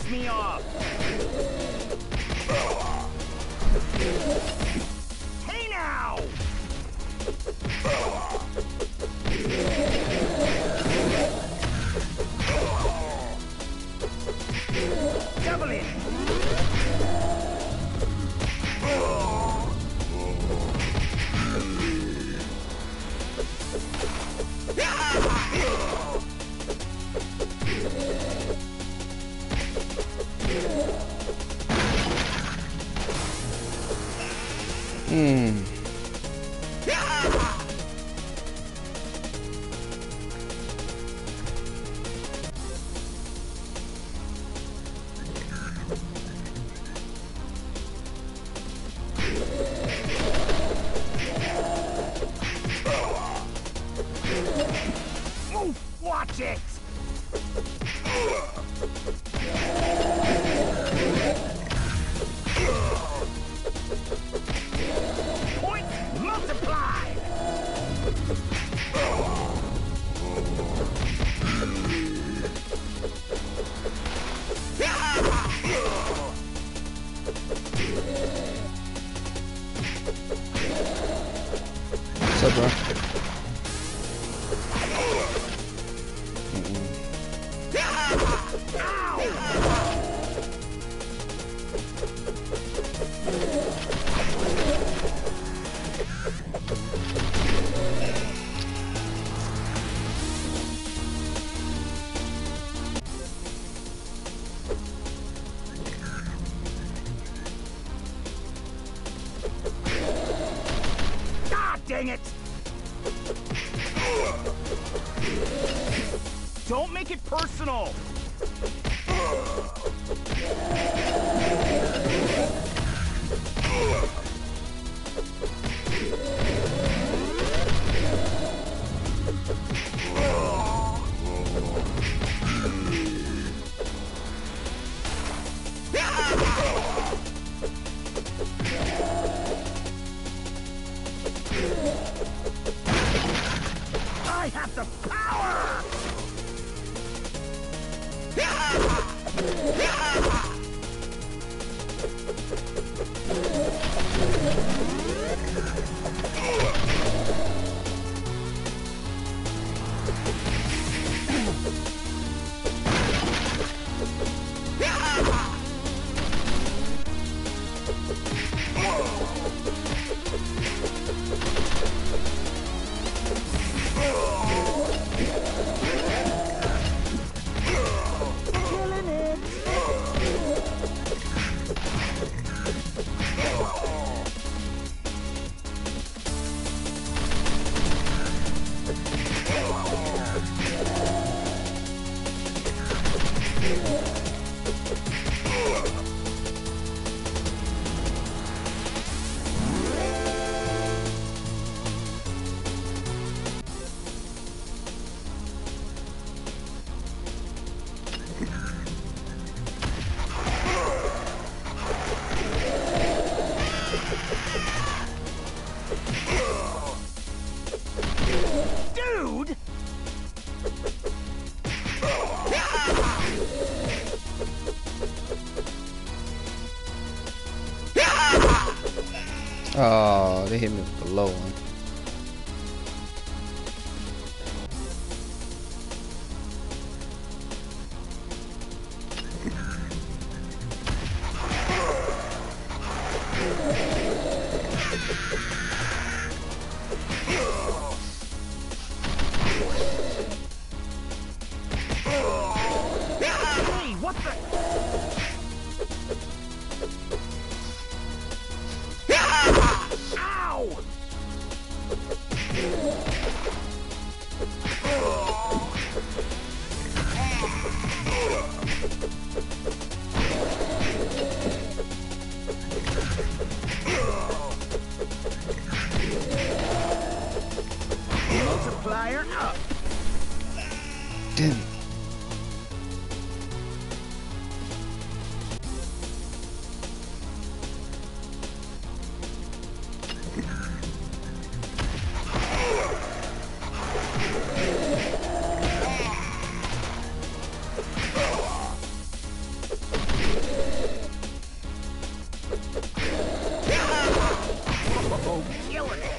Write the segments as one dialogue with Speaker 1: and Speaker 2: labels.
Speaker 1: piss me off. Hey now! Double it! Watch it! Points multiplied!
Speaker 2: What's up, bro?
Speaker 1: Dang it! Don't make it personal! I have the power! Dude!
Speaker 2: Oh, they hit me with the low one.
Speaker 1: Hey, what the? Ow! Multiplier up.
Speaker 2: Damn it.
Speaker 1: Oh, killing it.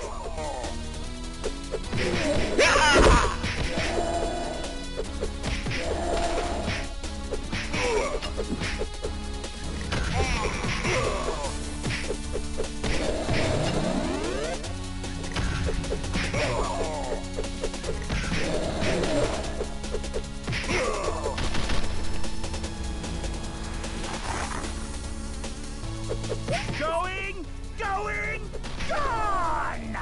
Speaker 1: Going, gone!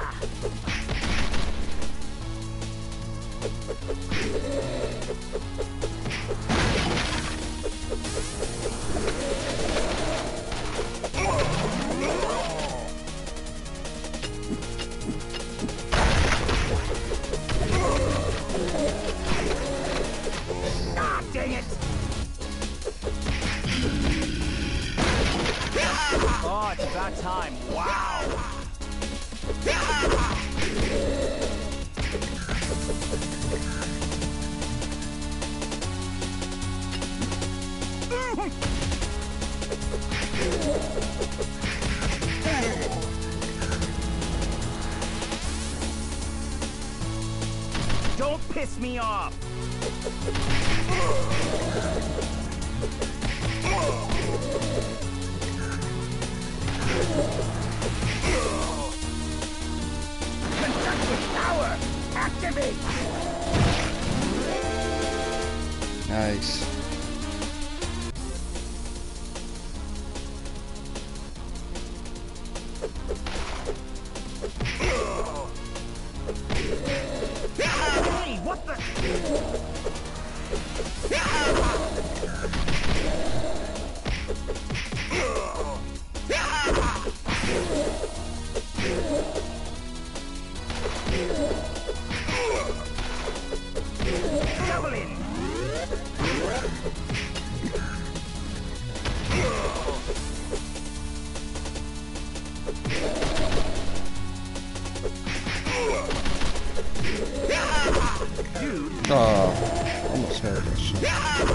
Speaker 1: Ah, dang it! Oh, it's about time. Wow! Don't piss me off! Conductive power! Activate!
Speaker 2: Nice.
Speaker 1: Hey, what the? Double in! Dude,
Speaker 2: Oh, almost had that shit.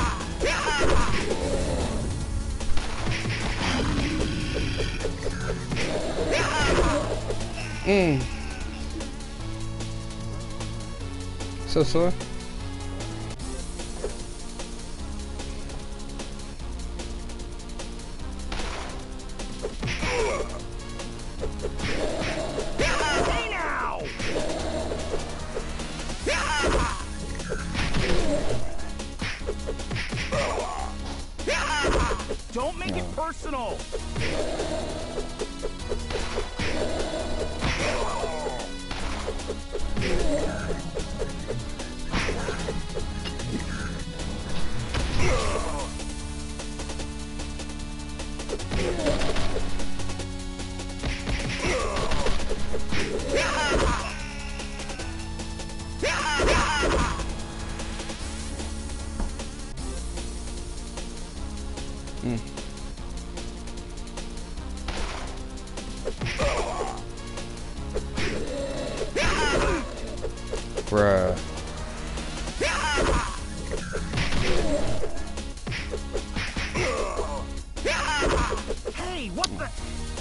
Speaker 2: So sore?
Speaker 1: hey now! Don't make it personal!
Speaker 2: Bruh.
Speaker 1: Hey, what the?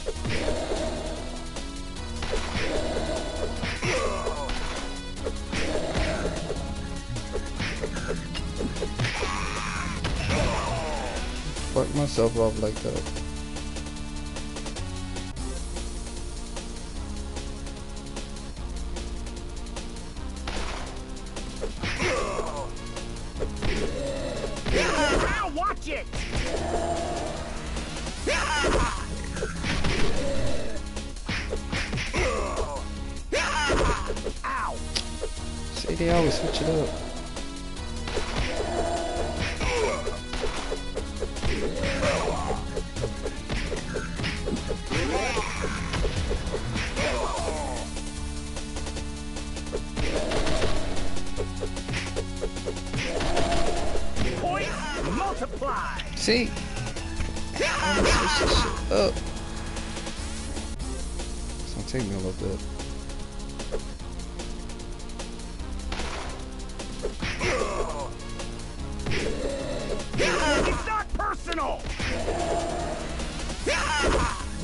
Speaker 2: Fuck myself off like that.
Speaker 1: Now watch it! Ow!
Speaker 2: See, they always switch it up.
Speaker 1: Points multiply!
Speaker 2: See? Always switch this shit up. It's gonna take me a little bit.
Speaker 1: It's not personal!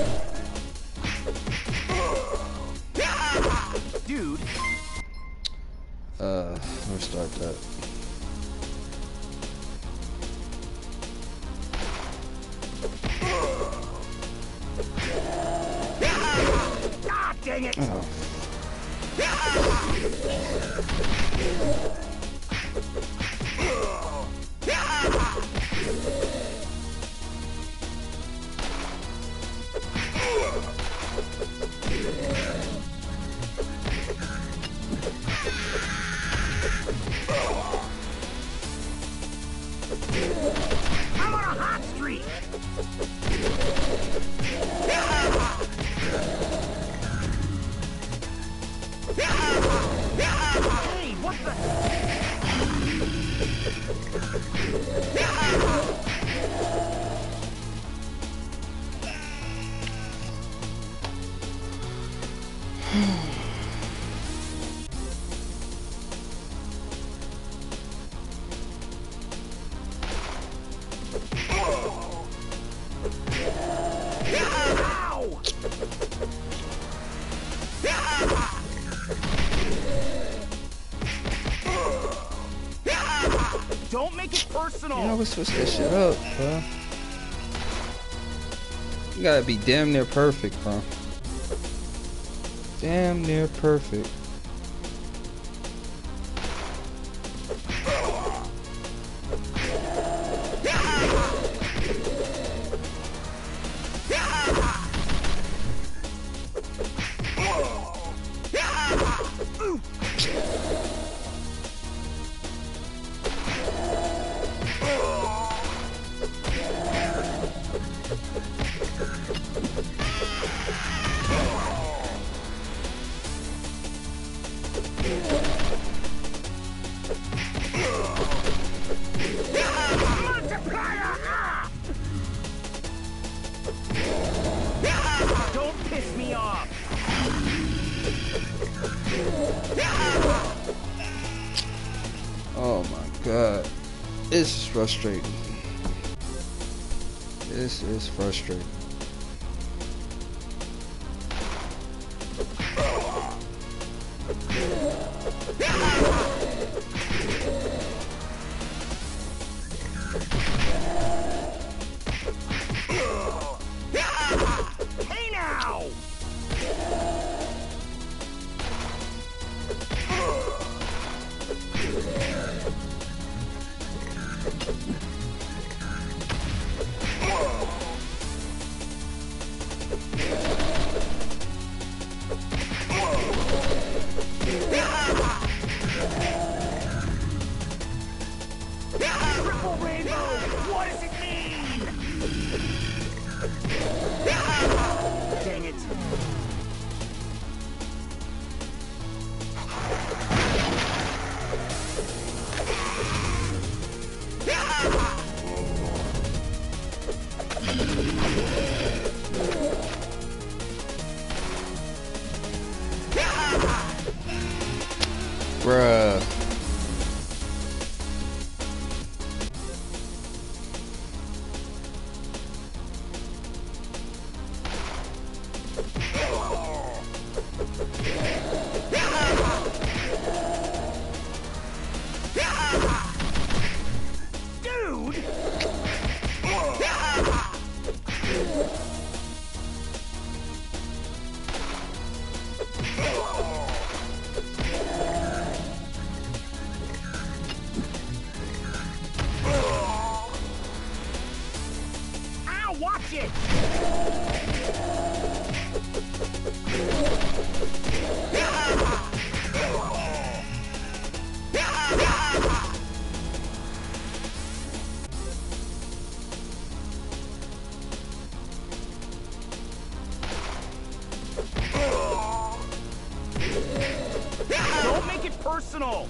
Speaker 1: Dude.
Speaker 2: Restart that.
Speaker 1: God dang it!
Speaker 2: Oh.
Speaker 1: I'm on a hot streak! Hey, what the? Ow! Don't make it personal.
Speaker 2: You know, we switch that shit up, bro. You gotta be damn near perfect, bro. Damn near perfect.
Speaker 1: Don't piss me off.
Speaker 2: Oh my god. This is frustrating. This is frustrating.
Speaker 1: Hey now! Triple rainbow! What does it mean? Dang it.
Speaker 2: Bruh.
Speaker 1: Dude! Ow, watch it! Don't make it personal!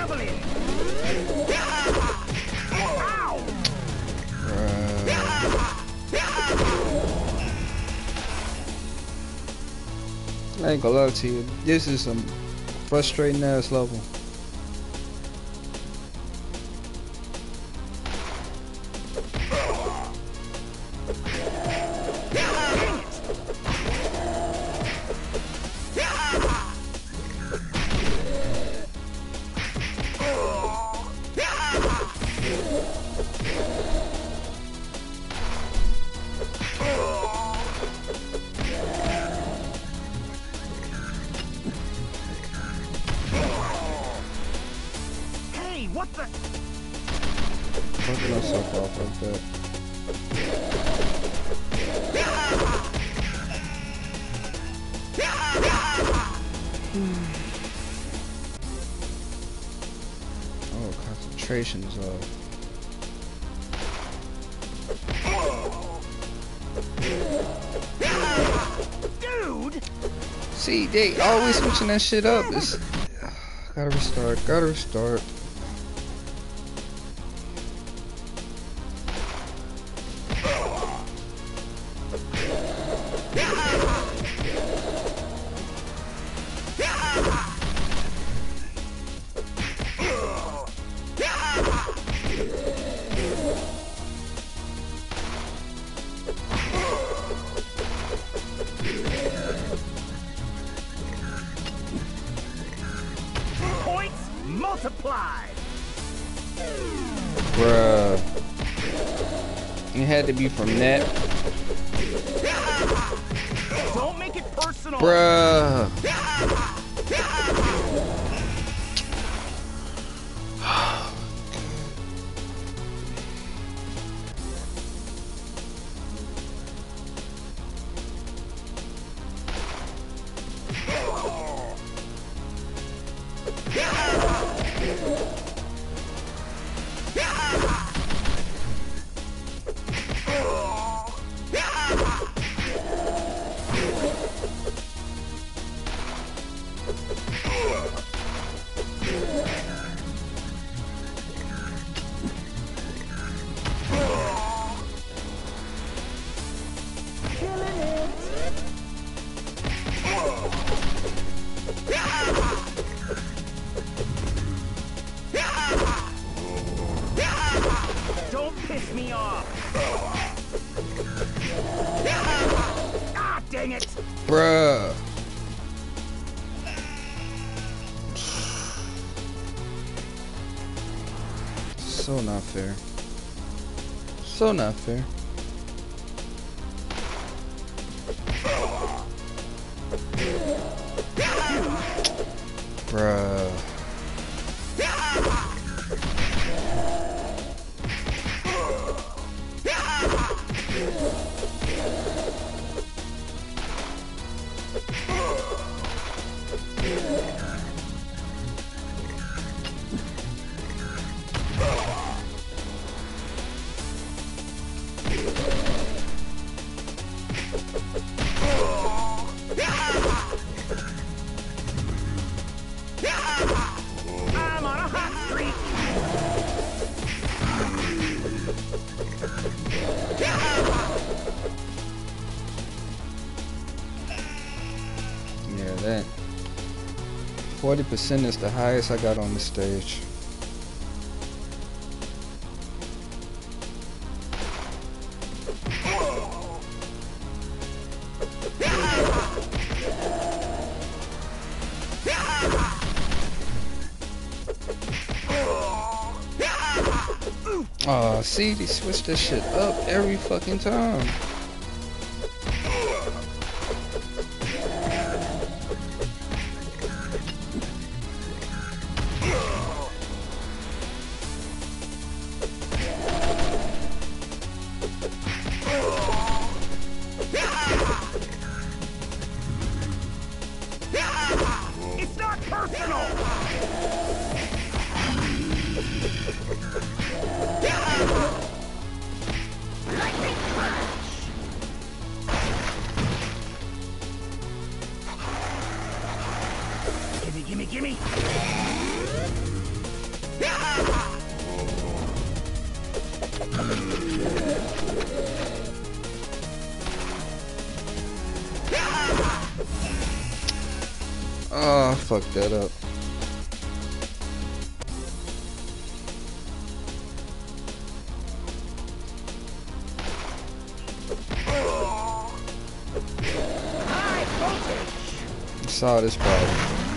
Speaker 1: javelin. Ow!
Speaker 2: I ain't gonna lie to you. This is some frustrating ass level.
Speaker 1: What the?
Speaker 2: Fuck myself off like that. Oh, concentration is off.
Speaker 1: Dude!
Speaker 2: See, they always switching that shit up. It's gotta restart. Gotta restart.
Speaker 1: Multiplied.
Speaker 2: Bruh. It had to be from that.
Speaker 1: Don't make it personal.
Speaker 2: Bruh.
Speaker 1: Don't piss me off. Ah, dang it.
Speaker 2: Bruh. So not fair. So not fair. Bruh.
Speaker 1: I'm on a hot streak.
Speaker 2: Yeah, that 40% is the highest I got on the stage. Oh, see, they switch this shit up every fucking time.
Speaker 1: It's not personal. Lightning crash. Gimme, gimme, gimme.
Speaker 2: fucked that up.
Speaker 1: High voltage!
Speaker 2: I saw this problem.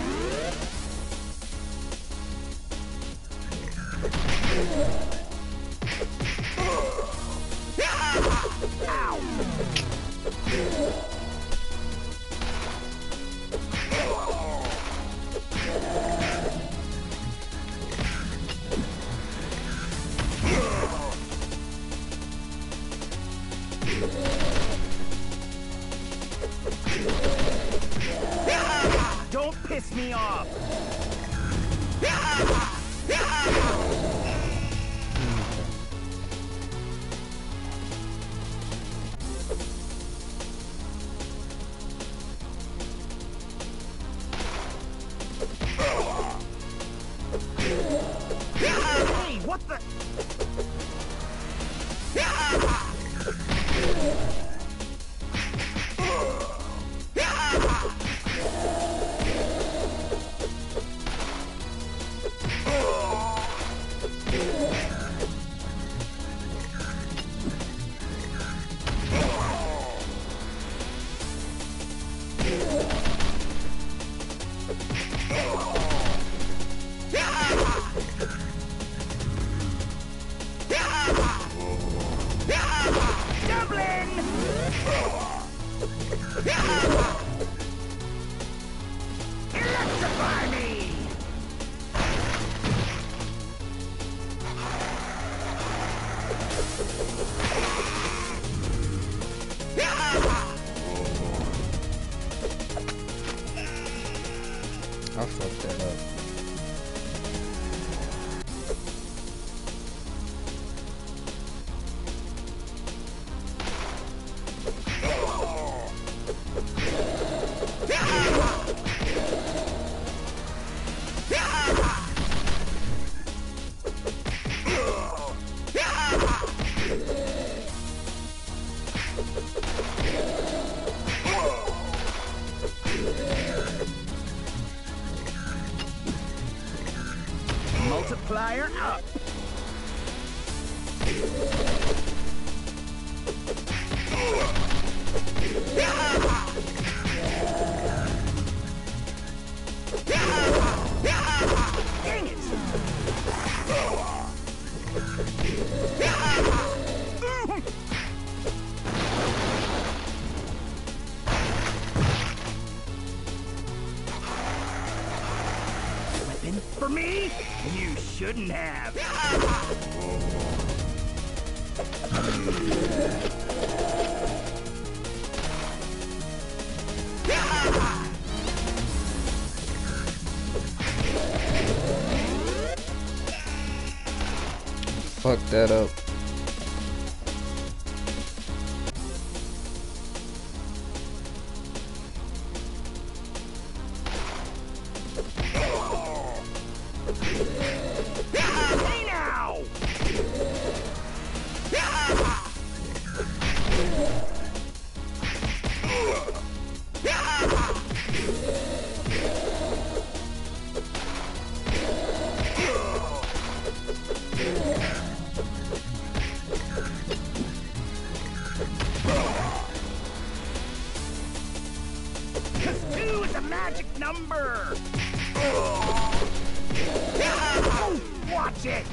Speaker 1: Don't piss me off! Hey, what the? Dublin! Electrify me!
Speaker 2: I fucked that up.
Speaker 1: Multiplier up! Dang it! Weapon for me? You shouldn't have.
Speaker 2: Fuck that up.
Speaker 1: Hey now! Two is a magic number! Watch it!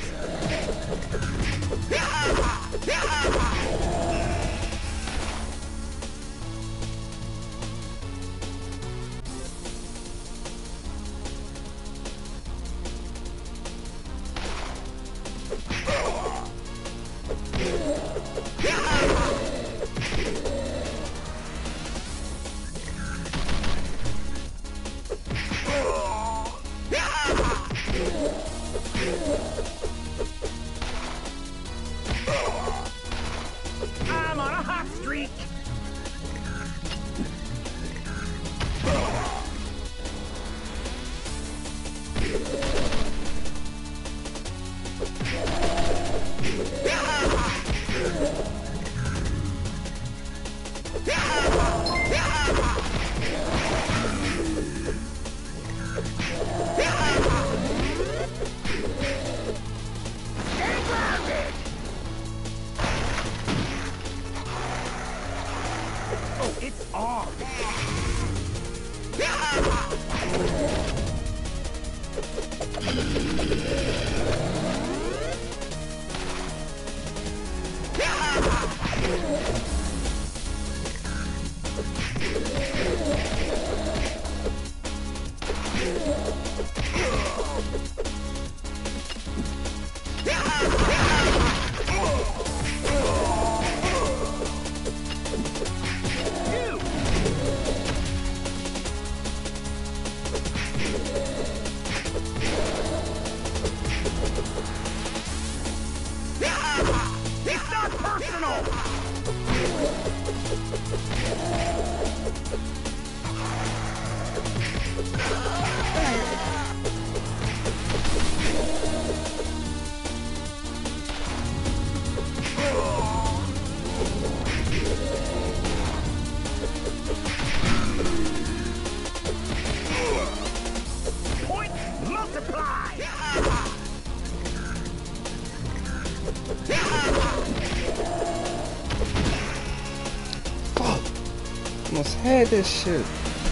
Speaker 2: almost had this shit.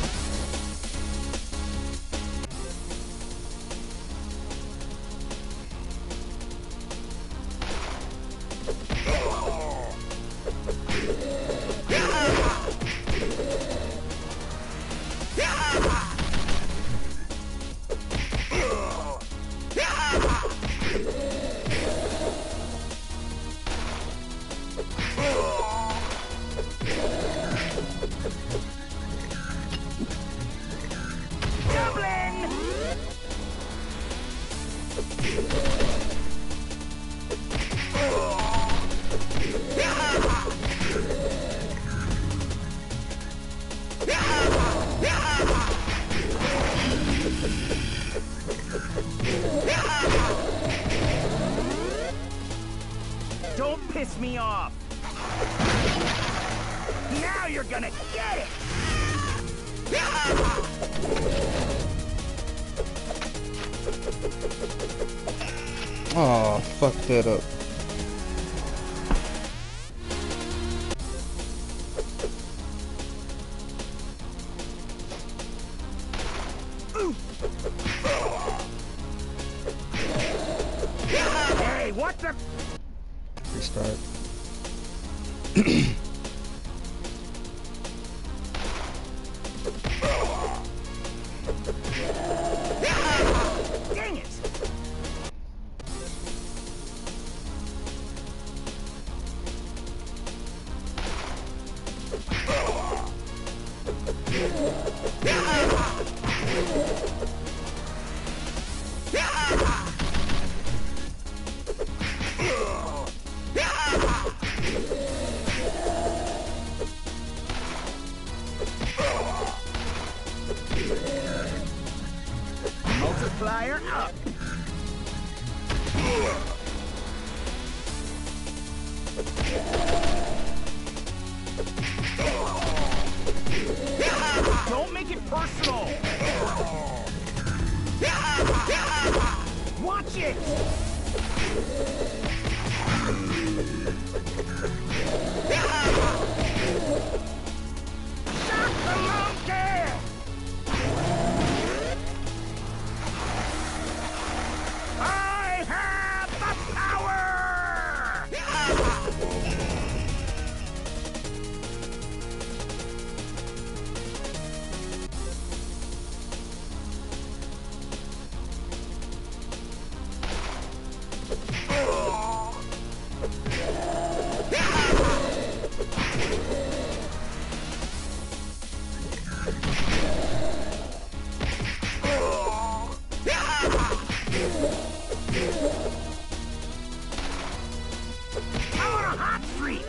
Speaker 1: Don't piss me off! Now you're gonna get it!
Speaker 2: Oh, fuck that up.
Speaker 1: Hey, what the?
Speaker 2: Restart.
Speaker 1: Dang it! Multiplier up. Don't make it personal. Watch it. Shock the monkey. I have the power! I'm on a hot streak!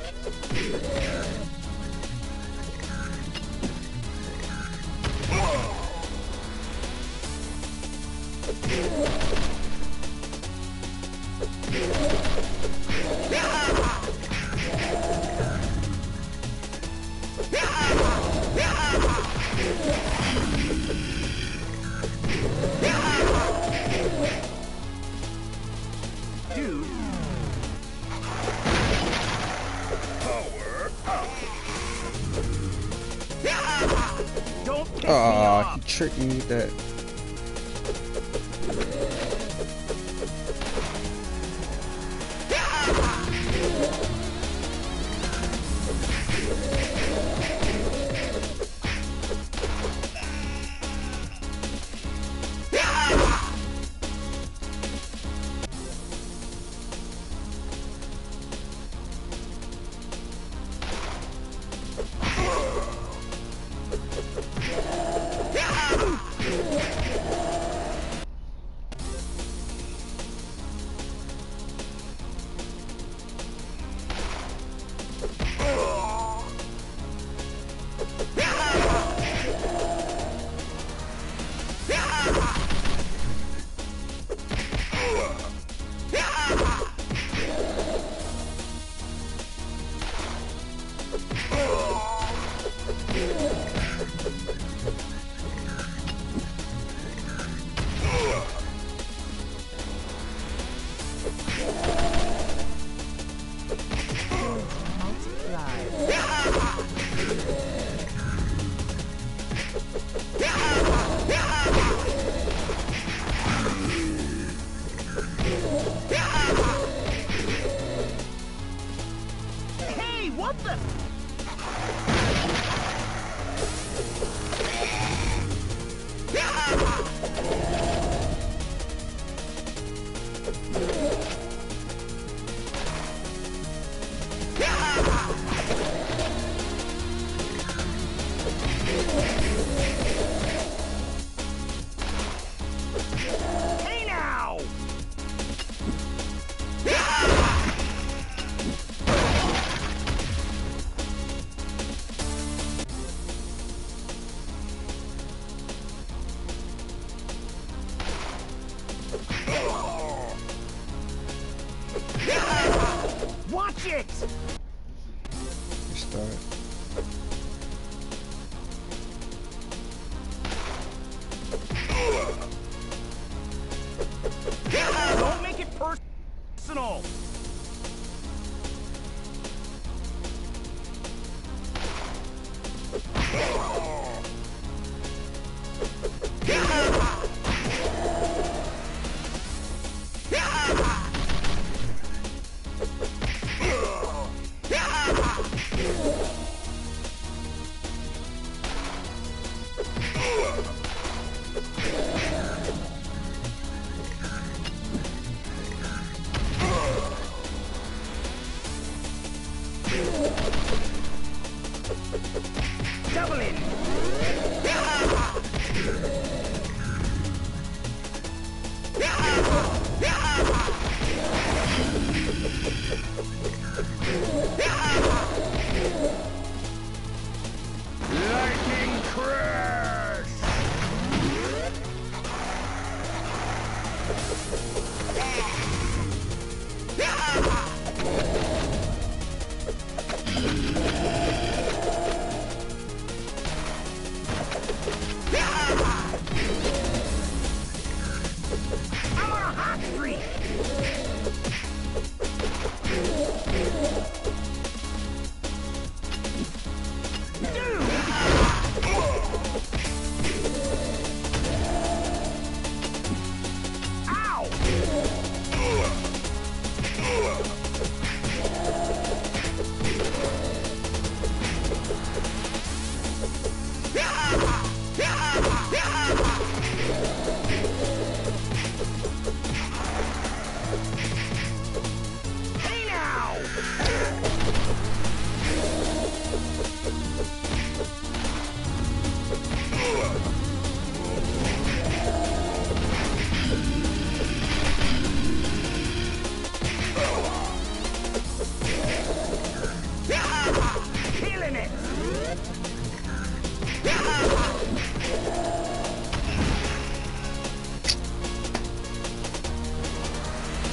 Speaker 1: Dude. Power up. Don't piss me
Speaker 2: Oh,
Speaker 1: off.
Speaker 2: he tricked me with that.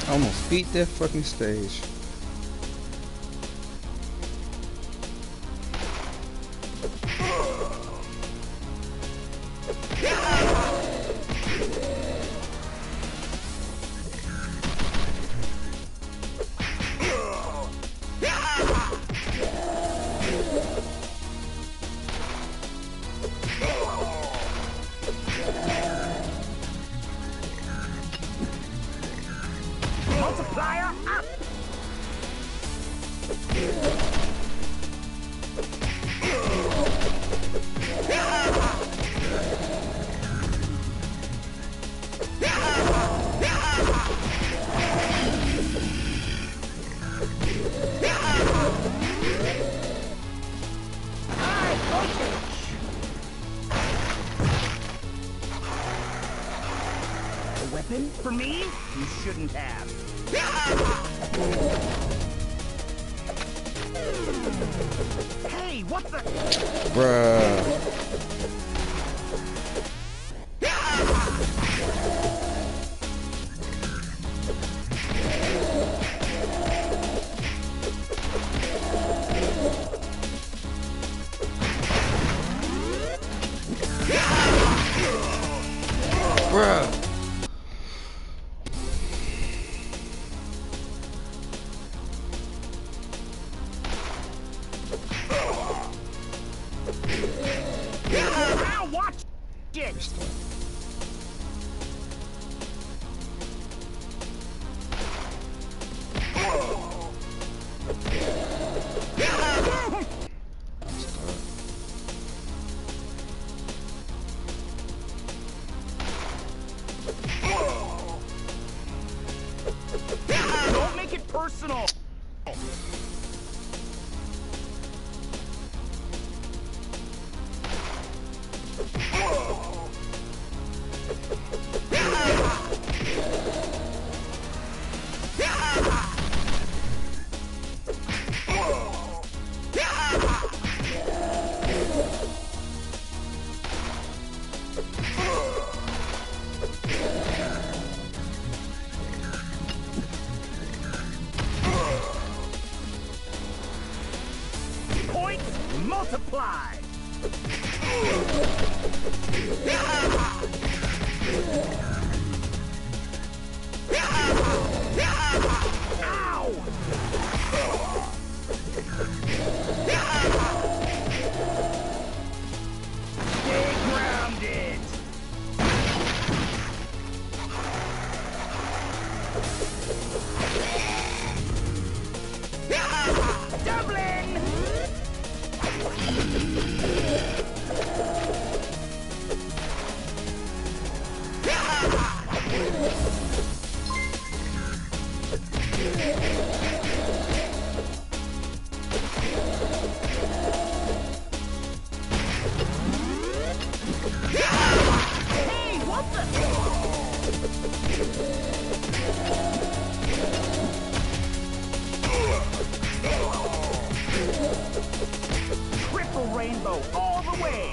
Speaker 2: I almost beat that fucking stage.
Speaker 1: Multiplier up! A weapon for me? You shouldn't have. Hey, what the?
Speaker 2: Bruh. Bruh.
Speaker 1: Now watch it! Don't make it personal! Points multiply! Ow! Stay grounded! Dublin! Hey, what the? Triple rainbow all the way!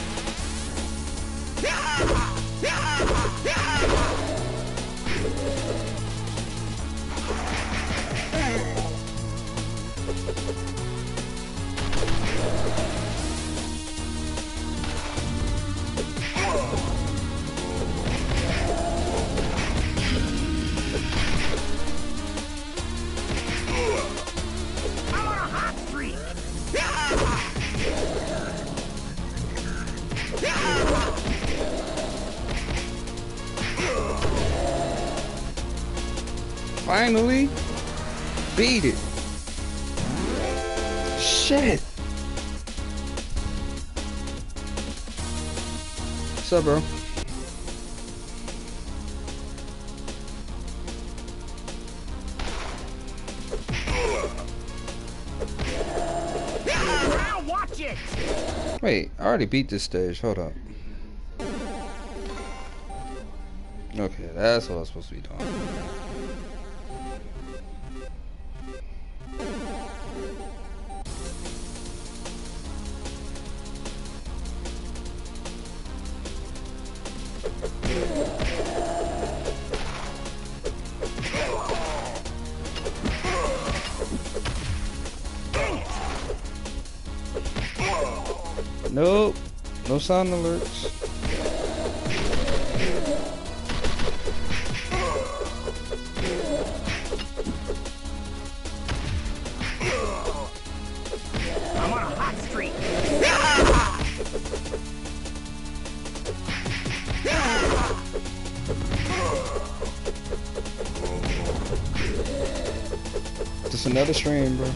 Speaker 1: I'm on a hot streak!
Speaker 2: Finally beat it. Shit. What's up, bro?
Speaker 1: Now watch it!
Speaker 2: Wait, I already beat this stage. Hold up. Okay, that's what I was supposed to be doing. Nope. No sound alerts.
Speaker 1: I'm on a hot streak.
Speaker 2: Just another stream, bro.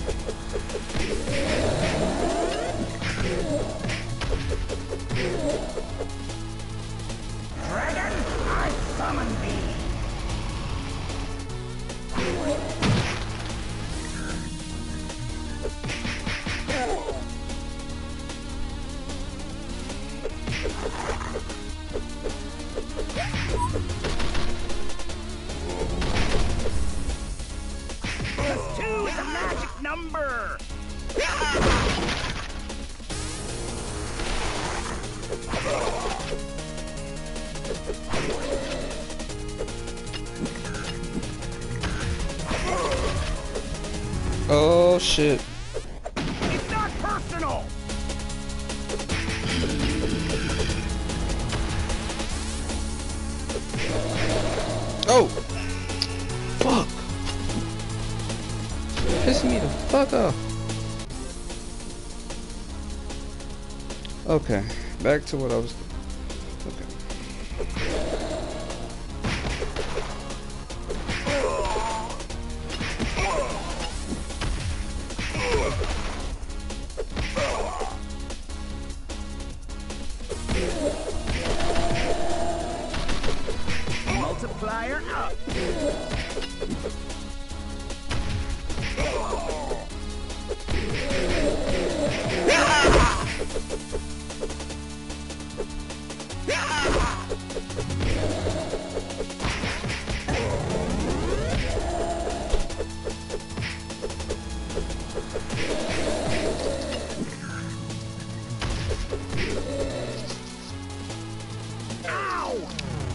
Speaker 1: Dragon, I summon thee. Plus 2 is a magic number.
Speaker 2: Oh shit.
Speaker 1: It's not personal.
Speaker 2: Oh! Fuck! Pissing me the fuck off. Okay, back to what I was. Okay.
Speaker 1: Multiplier up. Ow!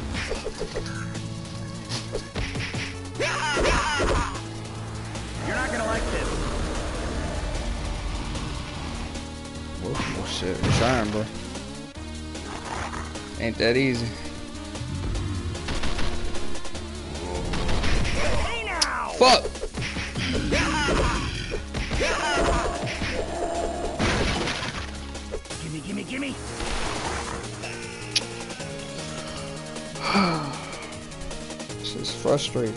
Speaker 1: You're not gonna like this.
Speaker 2: Oh shit, I'm trying, bro. Ain't that easy.
Speaker 1: Hey now!
Speaker 2: Fuck!
Speaker 1: Gimme, gimme, gimme!
Speaker 2: This is frustrating.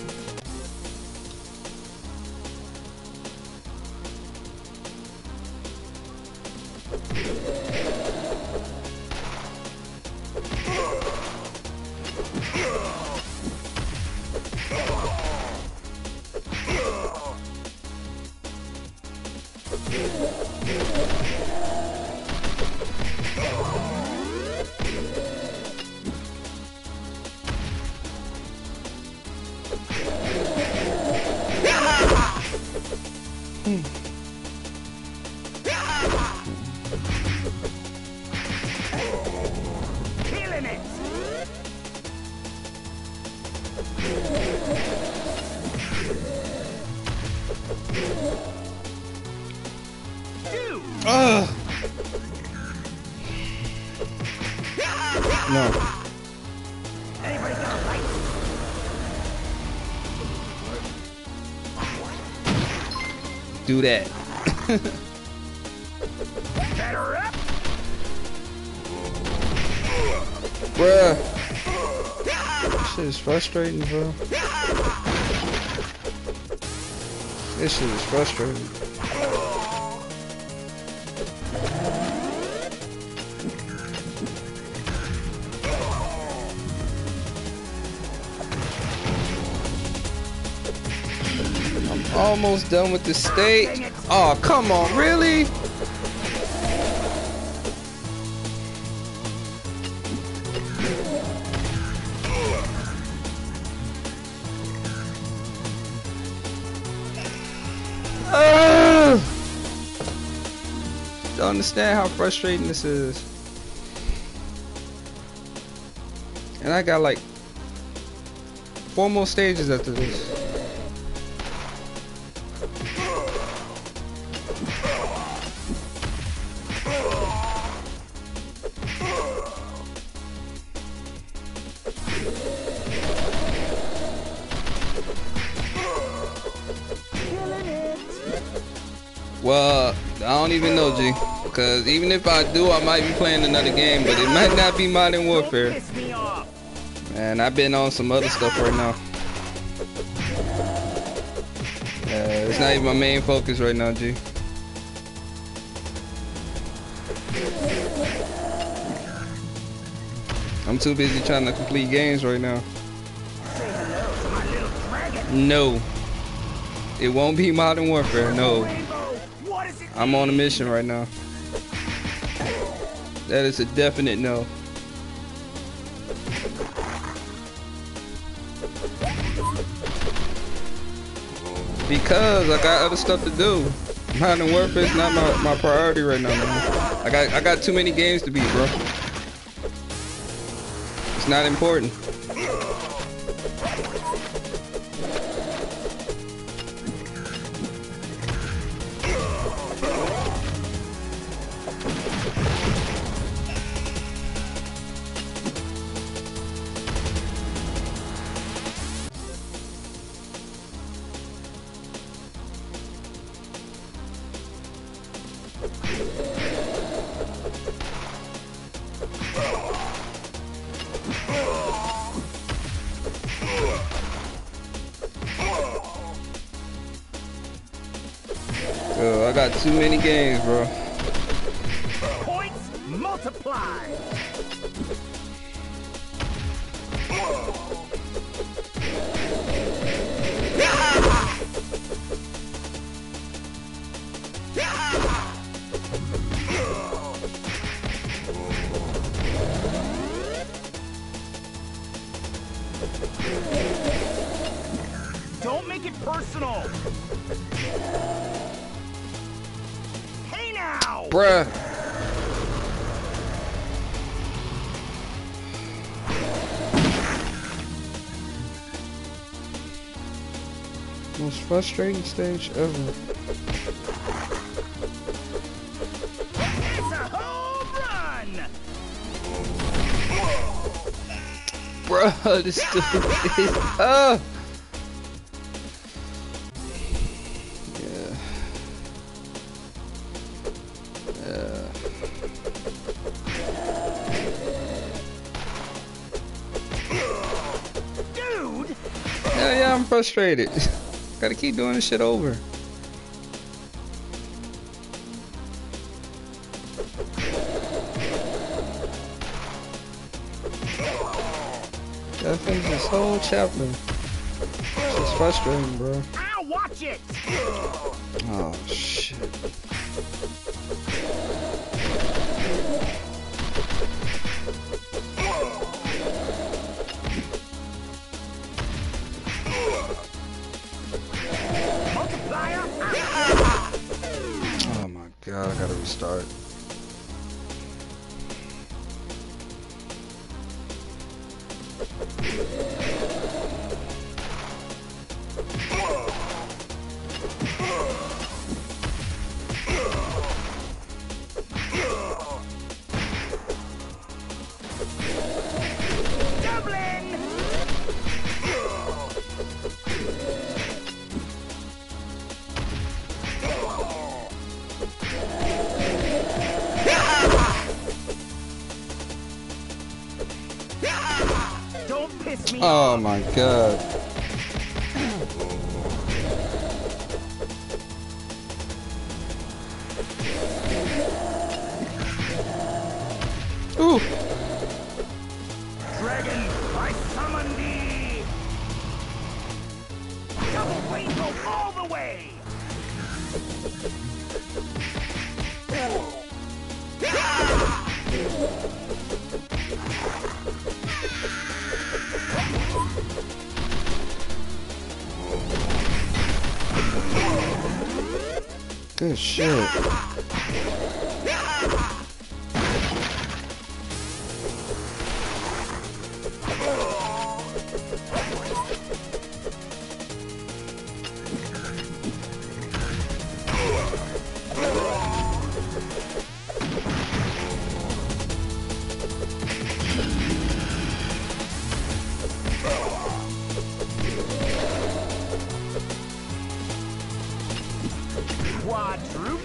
Speaker 1: Killing it! Dude!
Speaker 2: Ugh! No.
Speaker 1: Anybody got a fight?
Speaker 2: Do that.
Speaker 1: Better up!
Speaker 2: Bruh. This shit is frustrating, bro. This shit is frustrating. I'm almost done with the stage. Oh, come on, really? Don't understand how frustrating this is. And I got like 4 more stages after this. Well, I don't even know, G. Because even if I do, I might be playing another game, but it might not be Modern Warfare.
Speaker 1: Don't piss me off.
Speaker 2: Man, I've been on some other stuff right now. It's not even my main focus right now, G. I'm too busy trying to complete games right now.
Speaker 1: Say hello to my little dragon.
Speaker 2: No. It won't be Modern Warfare, no.
Speaker 1: Rainbow, what does it
Speaker 2: I'm on a
Speaker 1: mean?
Speaker 2: mission right now. That is a definite no. Because I got other stuff to do. Modern Warfare is not my priority right now, man. I got too many games to beat, bro. It's not important. I got too many games, bro.
Speaker 1: Points multiply. Don't make it personal. Hey now.
Speaker 2: Bruh. Most frustrating stage ever.
Speaker 1: It's a home run.
Speaker 2: Bruh, this dude is
Speaker 1: Dude.
Speaker 2: Yeah, I'm frustrated. Gotta keep doing this shit over. Gotta finish this whole chapter. It's just frustrating, bro.
Speaker 1: I'll watch it.
Speaker 2: Oh, shit.
Speaker 1: Multiplier.
Speaker 2: Oh my god, I gotta restart.
Speaker 1: Dublin. Don't piss me
Speaker 2: Oh
Speaker 1: off.
Speaker 2: my god. Ooh.
Speaker 1: Dragon, I summon thee. Double rainbow all the way.
Speaker 2: Good shit.
Speaker 1: Quadruple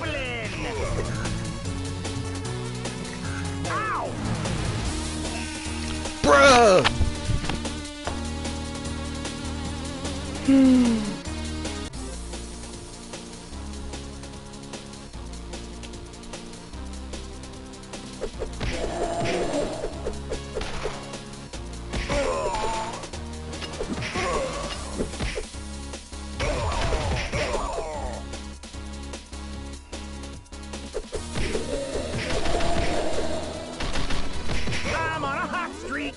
Speaker 1: I'm on a hot streak.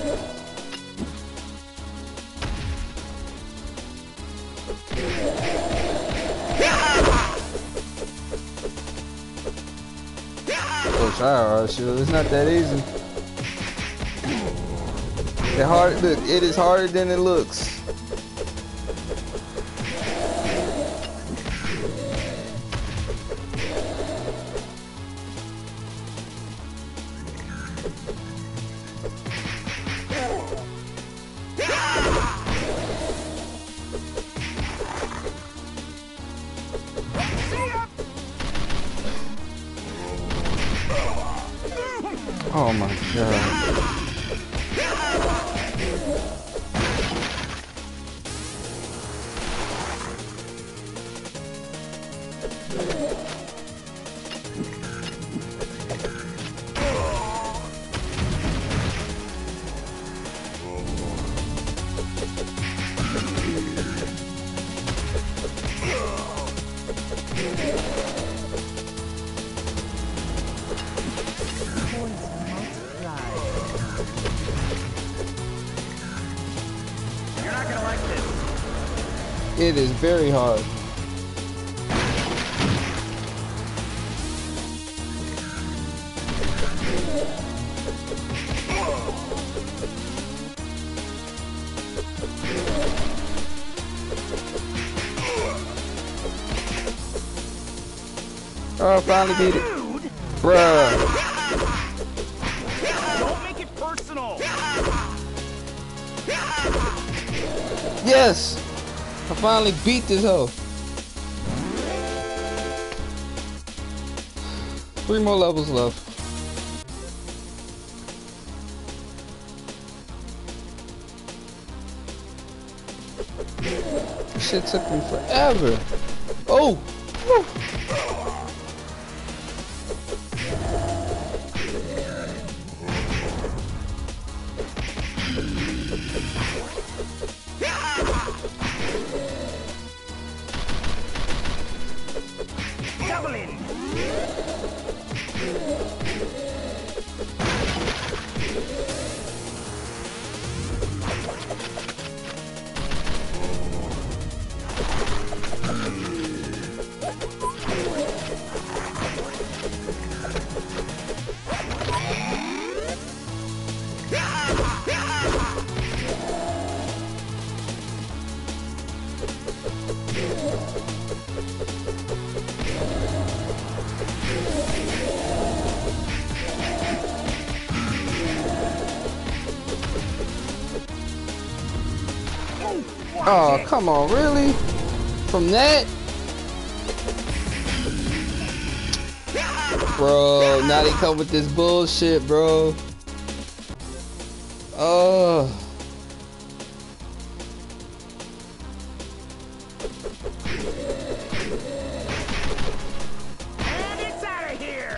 Speaker 2: Oh, try shit. It's not that easy. Look, it is harder than it looks. Oh my god.
Speaker 1: You're not gonna like this.
Speaker 2: It is very hard. Oh, I finally beat it.
Speaker 1: Dude,
Speaker 2: Bruh.
Speaker 1: don't make it personal.
Speaker 2: Yes! I finally beat this hoe. 3 more levels left. This shit took me forever. Oh! Woo.
Speaker 1: Doubling.
Speaker 2: Oh, come on, really? From that? Bro, now they come with this bullshit, bro. Oh.
Speaker 1: And it's out of here.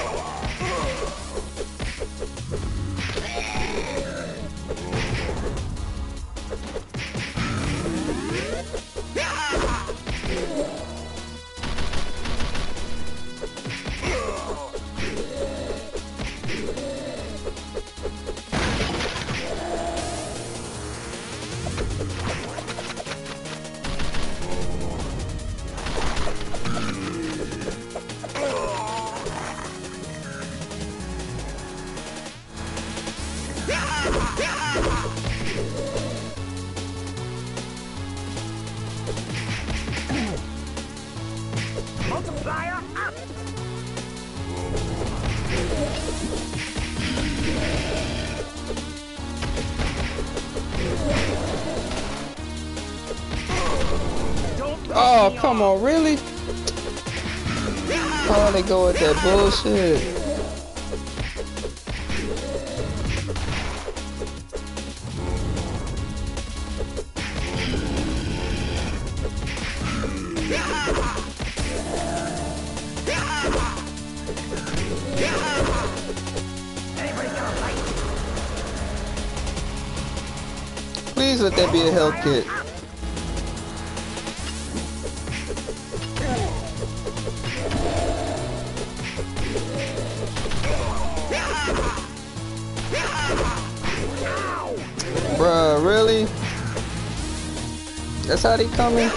Speaker 1: Multiplier up.
Speaker 2: Oh, come on, really? Oh, they go with that bullshit. let that be a health kit. Bruh, really? That's how they coming?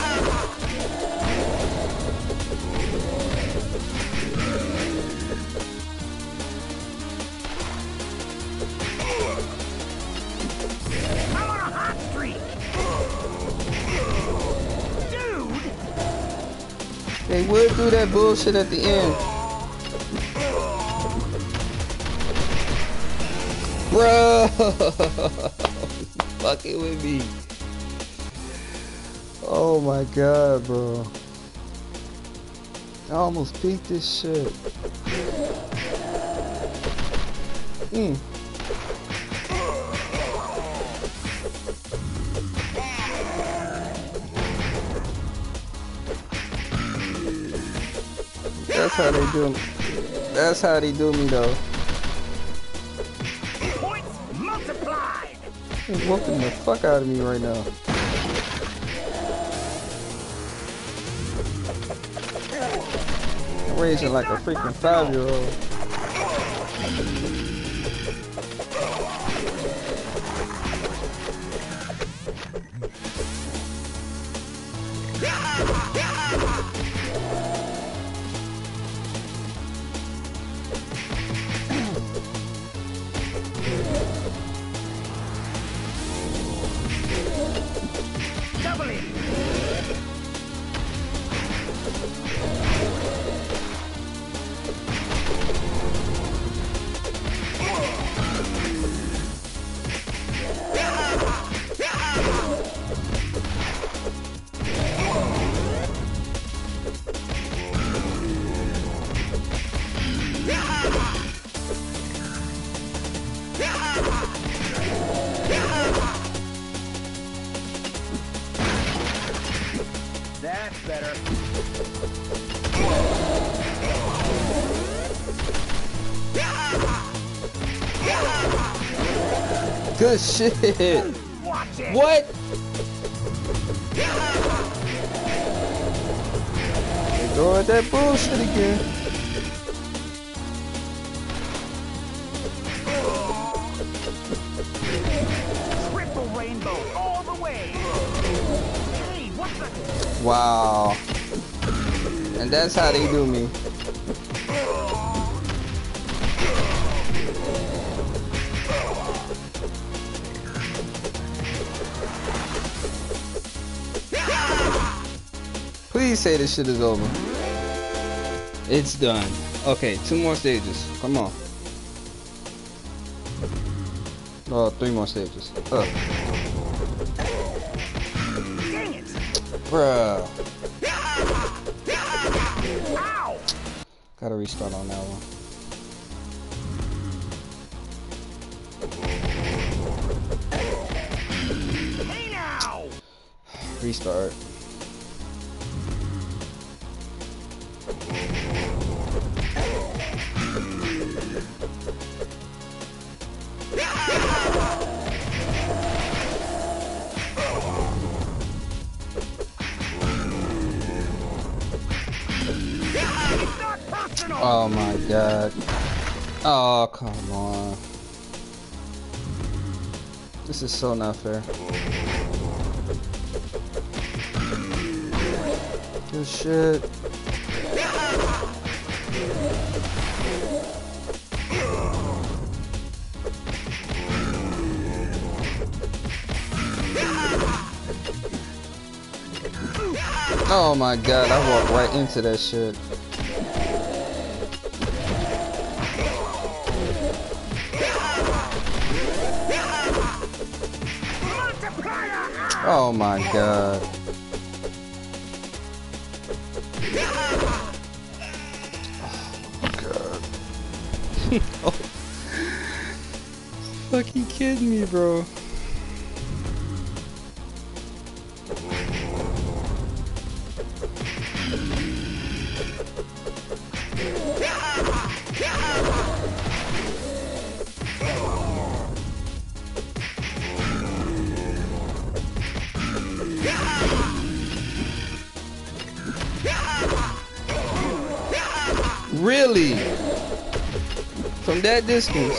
Speaker 1: I'm on a hot streak. Dude.
Speaker 2: They would do that bullshit at the end. Bro, fucking with me. Oh my god, bro. I almost peaked this shit. That's how they do me. That's how they do me though.
Speaker 1: Points multiplied.
Speaker 2: He's whooping the fuck out of me right now. I'm raging like a freaking 5-year-old.
Speaker 1: Double it. That's better.
Speaker 2: Good shit.
Speaker 1: Watch it.
Speaker 2: What? They doing that bullshit again.
Speaker 1: Triple rainbow all the way. Hey, what's the...
Speaker 2: Wow. And that's how they do me. Please say this shit is over. It's done. Okay, 2 more stages. Come on. Oh, 3 more stages.
Speaker 1: Dang it.
Speaker 2: Bruh.
Speaker 1: Ow.
Speaker 2: Gotta restart on that one.
Speaker 1: Hey now.
Speaker 2: Restart.
Speaker 1: It's not personal.
Speaker 2: Oh my god. Oh, come on. This is so not fair. Good shit. Oh my god, I walked right into that shit. Oh my god. Oh, fucking kidding me, bro. Really? From that distance?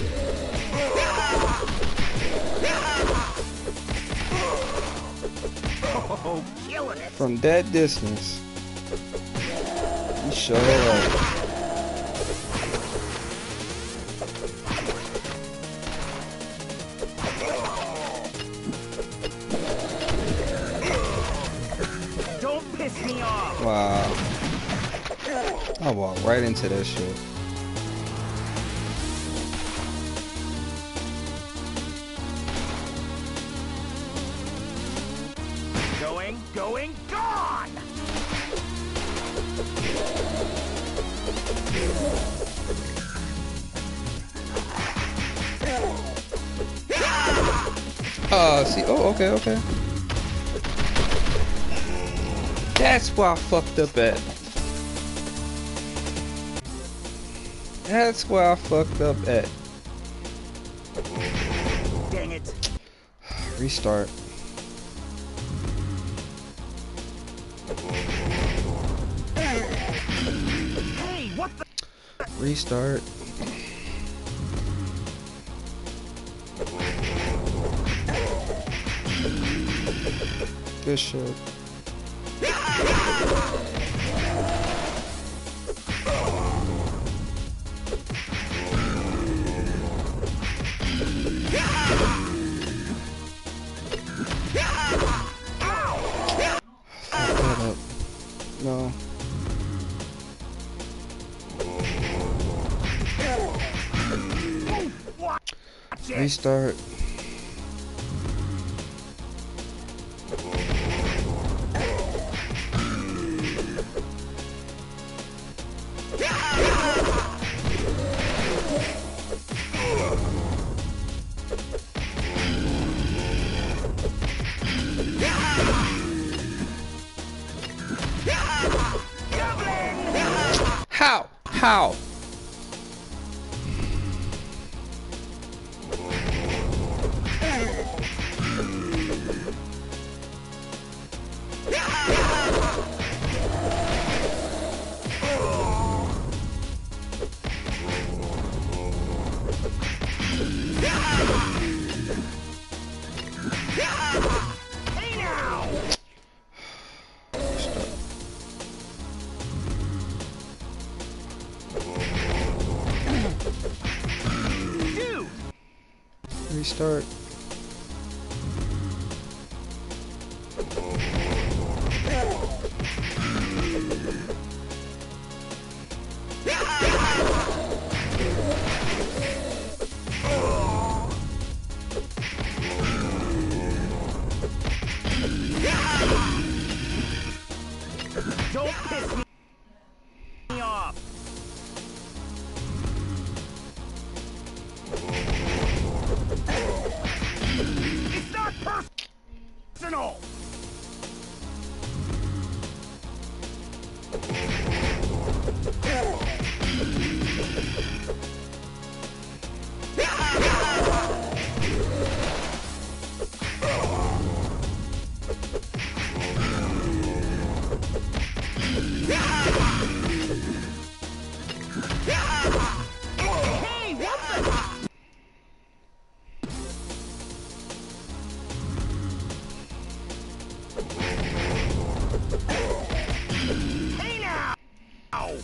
Speaker 1: Oh, killing it.
Speaker 2: From that distance? You sure are.
Speaker 1: Don't piss me off.
Speaker 2: Wow. I walked right into that shit.
Speaker 1: Going, gone!
Speaker 2: See, oh, okay. That's where I fucked up at. That's where I fucked up at.
Speaker 1: Dang it.
Speaker 2: Restart.
Speaker 1: Hey, what the?
Speaker 2: Restart. Good shit. No. Restart. How?
Speaker 1: Hey now! Dude!
Speaker 2: Restart.
Speaker 1: Don't piss me off. It's not personal. Hey, what the? Hey now! Ow.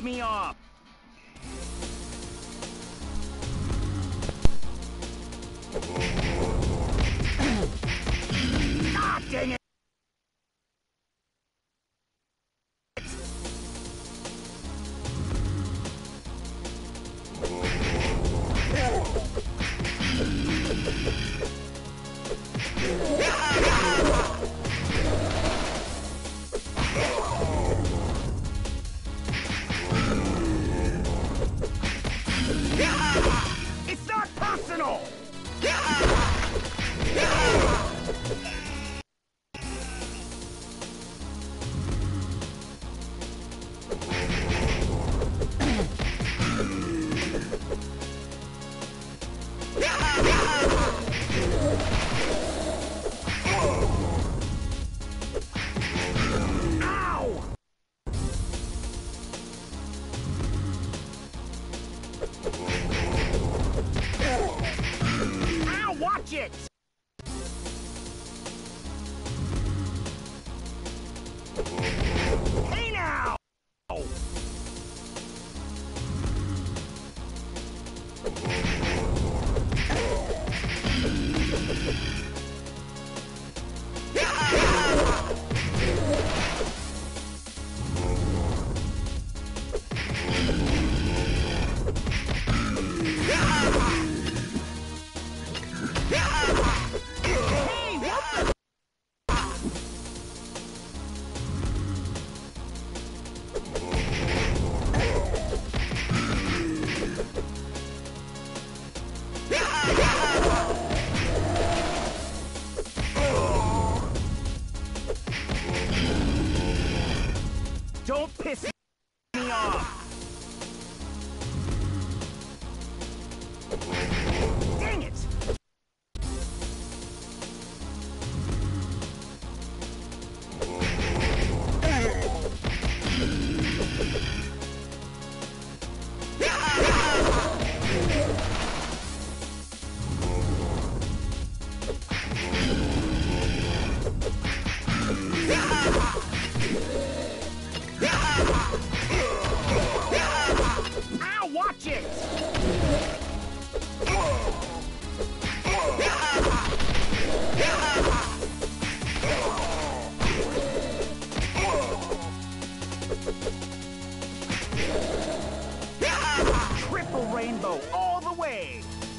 Speaker 1: me off. Ah, dang it! It's not personal! Ow! Ow, watch it! Hey now! Hey, what the? Don't piss me off! Dang it! Ow, watch it! Triple rainbow all the way!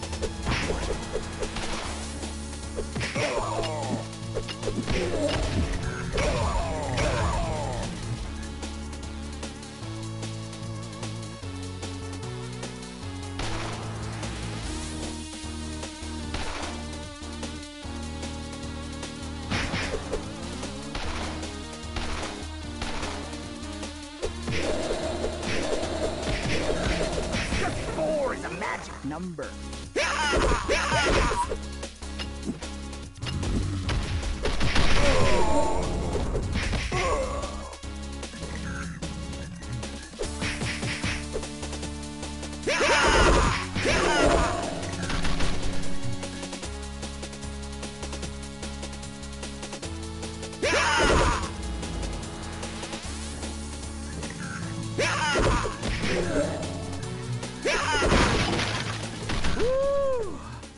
Speaker 1: Just 4 is a magic number. Woo!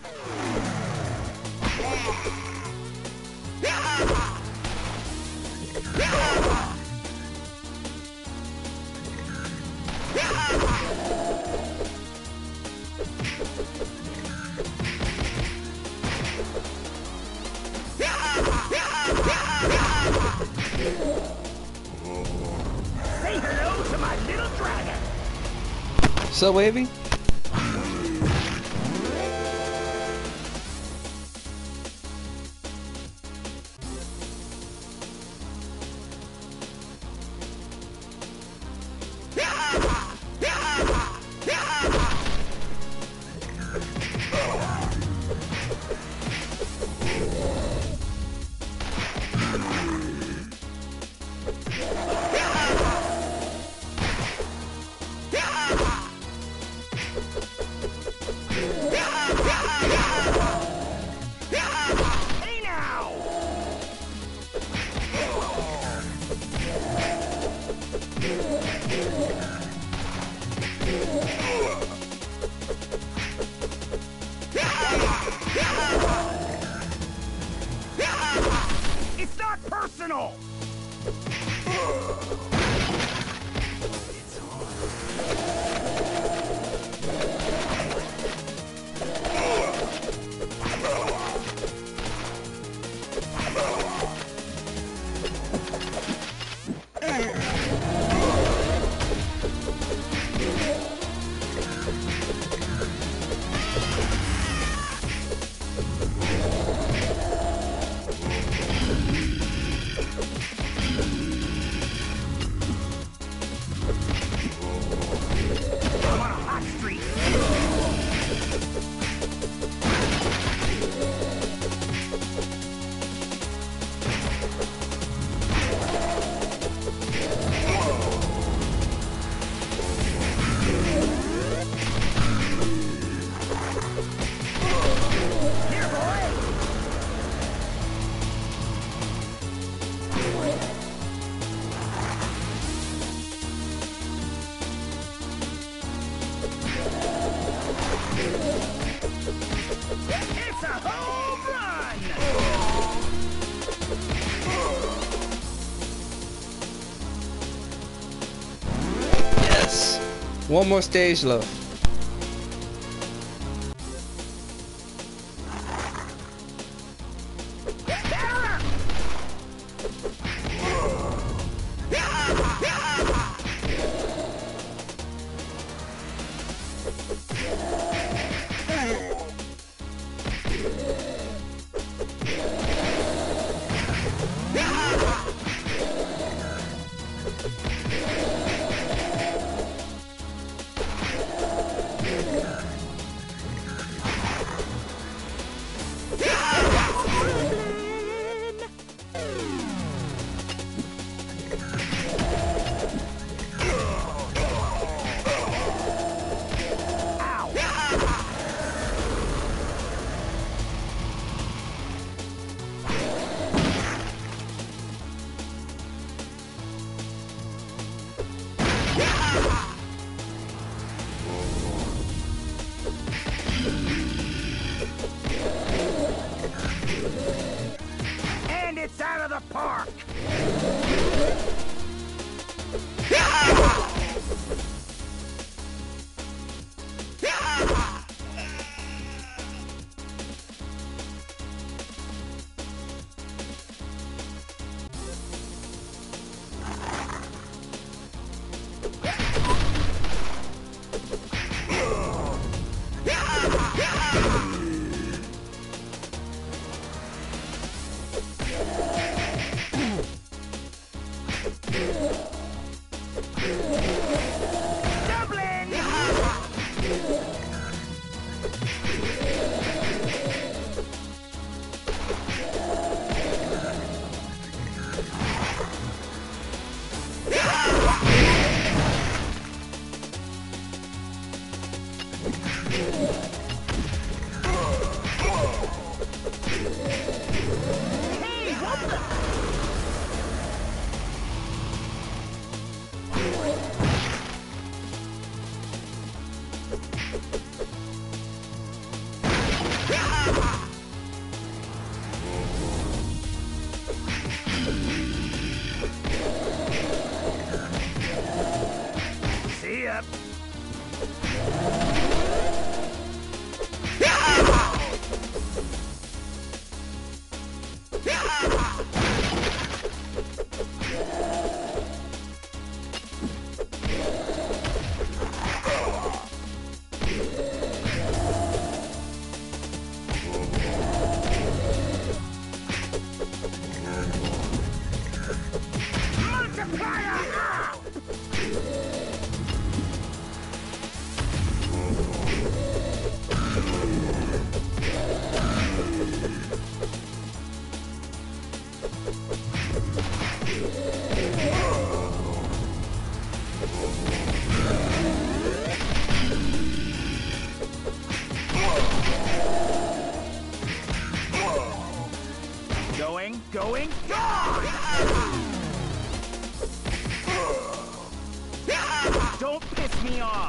Speaker 1: Say hello to my little dragon.
Speaker 2: So wavy.
Speaker 1: personal! I'm on a hot streak! Here, boy! It's a home run!
Speaker 2: Yes. One more stage left.
Speaker 1: Better! And it's out of the park! Dublin! Hey, what the? See ya. Multiplier out! Going, gone! Don't piss me off!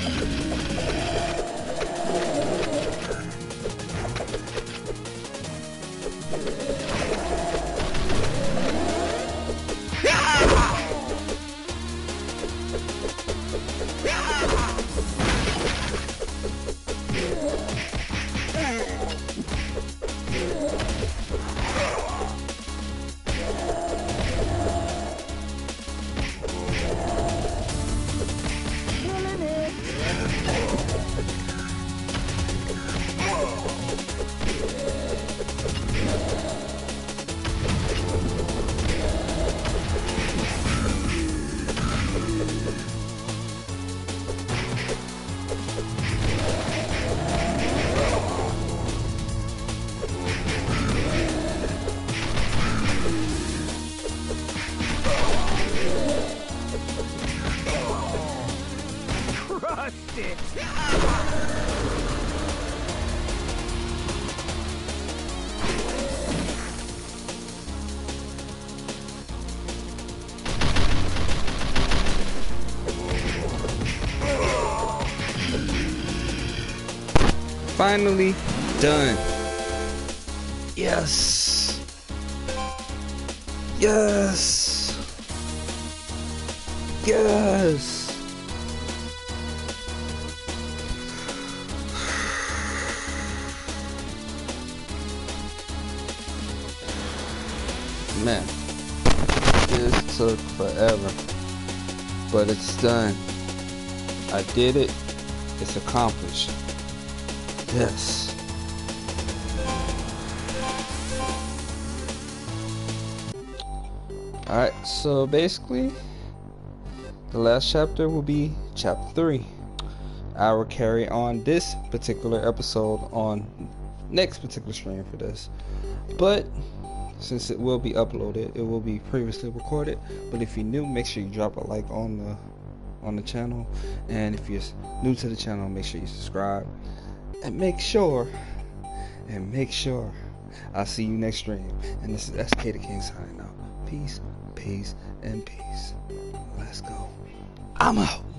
Speaker 1: Crushed it.
Speaker 2: Finally done. Yes. Yes. Yes. Man, this took forever, but it's done. I did it. It's accomplished. Yes. Alright, so basically, the last chapter will be chapter 3. I will carry on this particular episode on next particular stream for this. But since it will be uploaded, it will be previously recorded. But if you're new, make sure you drop a like on the channel, and if you're new to the channel, make sure you subscribe, and make sure I'll see you next stream. And this is SK the King signing out. Peace, peace, and peace. Let's go. I'm out.